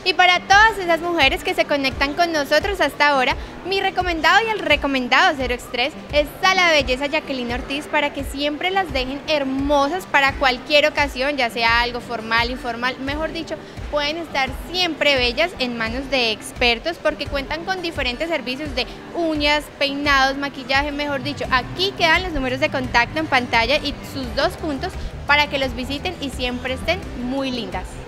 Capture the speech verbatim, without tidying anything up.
Y para todas esas mujeres que se conectan con nosotros hasta ahora, mi recomendado y el recomendado Cero Estrés es Sala de Belleza Jacqueline Ortiz para que siempre las dejen hermosas para cualquier ocasión, ya sea algo formal, informal, mejor dicho, pueden estar siempre bellas en manos de expertos porque cuentan con diferentes servicios de uñas, peinados, maquillaje, mejor dicho. Aquí quedan los números de contacto en pantalla y sus dos puntos para que los visiten y siempre estén muy lindas.